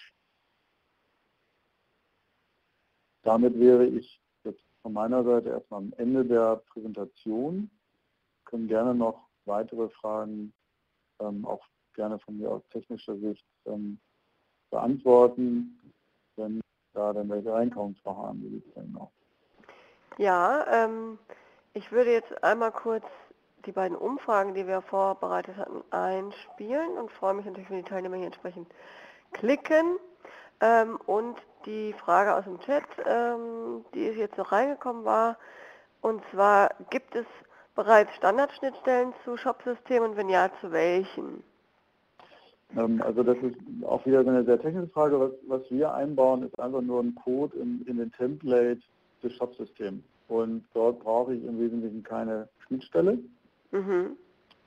Damit wäre ich jetzt von meiner Seite erstmal am Ende der Präsentation. Können gerne noch weitere Fragen, auch gerne von mir aus technischer Sicht, beantworten, wenn da dann welche reinkommen, Frau Hahn, wie sieht es denn aus? Ja, ich würde jetzt einmal kurz die beiden Umfragen, die wir vorbereitet hatten, einspielen und freue mich natürlich, wenn die Teilnehmer hier entsprechend klicken. Und die Frage aus dem Chat, die jetzt noch reingekommen war, und zwar, gibt es bereits Standardschnittstellen zu Shop-Systemen und wenn ja, zu welchen? Also das ist auch wieder eine sehr technische Frage. Was wir einbauen, ist einfach nur ein Code in den Template des Shop-Systems. Und dort brauche ich im Wesentlichen keine Schnittstelle. Mhm.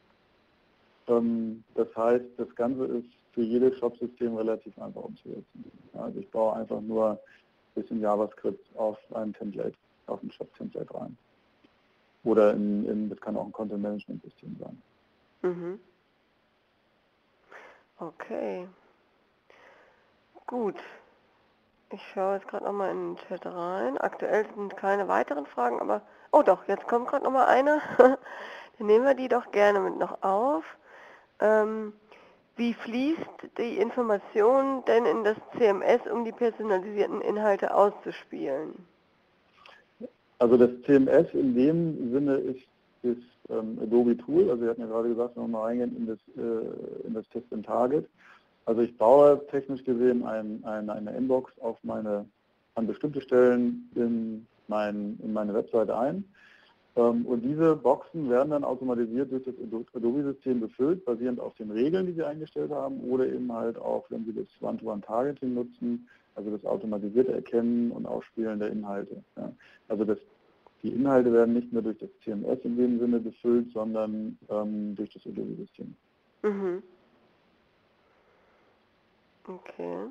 Das heißt, das Ganze ist für jedes Shop-System relativ einfach umzusetzen. Also ich baue einfach nur ein bisschen JavaScript auf ein Template, auf ein Shop-Template rein. Oder das kann auch ein Content-Management-System sein. Mhm. Okay. Gut. Ich schaue jetzt gerade nochmal in den Chat rein. Aktuell sind keine weiteren Fragen, aber... Oh doch, jetzt kommt gerade nochmal eine. Dann nehmen wir die doch gerne mit noch auf. Wie fließt die Information denn in das CMS, um die personalisierten Inhalte auszuspielen? Also das CMS in dem Sinne ist das Adobe Tool. Also wir hatten ja gerade gesagt, wenn wir mal reingehen in das Test and Target. Also ich baue technisch gesehen eine Inbox an bestimmte Stellen in meine Webseite ein. Und diese Boxen werden dann automatisiert durch das Adobe-System befüllt, basierend auf den Regeln, die Sie eingestellt haben, oder eben halt auch, wenn Sie das One-to-One-Targeting nutzen, also das automatisierte Erkennen und Ausspielen der Inhalte. Ja. Also die Inhalte werden nicht mehr durch das CMS in dem Sinne befüllt, sondern durch das Adobe-System. Mhm. Okay.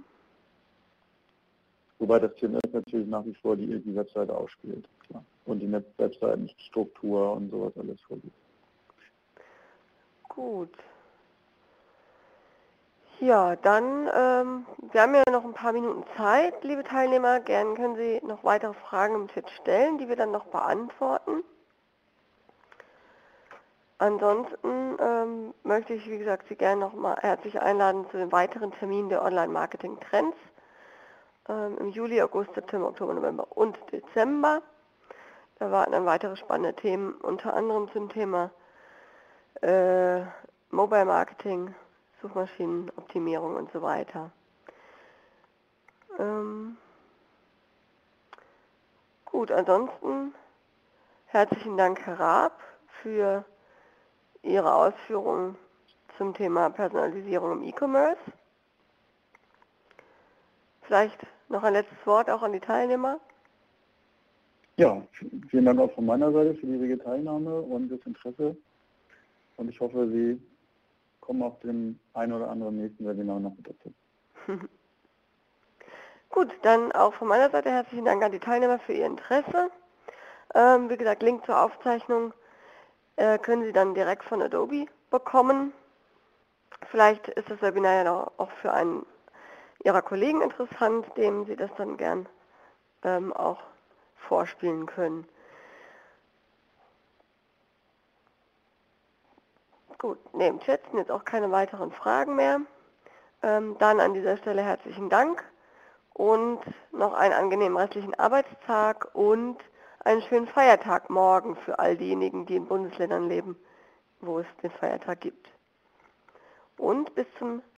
Wobei das CMS natürlich nach wie vor die Webseite ausspielt, klar. Und die Webseitenstruktur und sowas alles vorgibt. Gut. Ja, dann, wir haben ja noch ein paar Minuten Zeit, liebe Teilnehmer. Gerne können Sie noch weitere Fragen im Chat stellen, die wir dann noch beantworten. Ansonsten möchte ich, wie gesagt, Sie gerne noch mal herzlich einladen zu den weiteren Terminen der Online-Marketing-Trends im Juli, August, September, Oktober, November und Dezember. Da warten dann weitere spannende Themen, unter anderem zum Thema Mobile Marketing, Suchmaschinenoptimierung und so weiter. Gut, ansonsten herzlichen Dank, Herr Raab, für Ihre Ausführungen zum Thema Personalisierung im E-Commerce. Vielleicht noch ein letztes Wort auch an die Teilnehmer. Ja, vielen Dank auch von meiner Seite für die rege Teilnahme und das Interesse. Und ich hoffe, Sie kommen auf dem einen oder anderen nächsten Webinar noch mit dazu. Gut, dann auch von meiner Seite herzlichen Dank an die Teilnehmer für Ihr Interesse. Wie gesagt, Link zur Aufzeichnung können Sie dann direkt von Adobe bekommen. Vielleicht ist das Webinar ja auch für einen Ihrer Kollegen interessant, dem Sie das dann gern auch vorspielen können. Gut, im Chat sind jetzt auch keine weiteren Fragen mehr. Dann an dieser Stelle herzlichen Dank und noch einen angenehmen restlichen Arbeitstag und einen schönen Feiertag morgen für all diejenigen, die in Bundesländern leben, wo es den Feiertag gibt. Und bis zum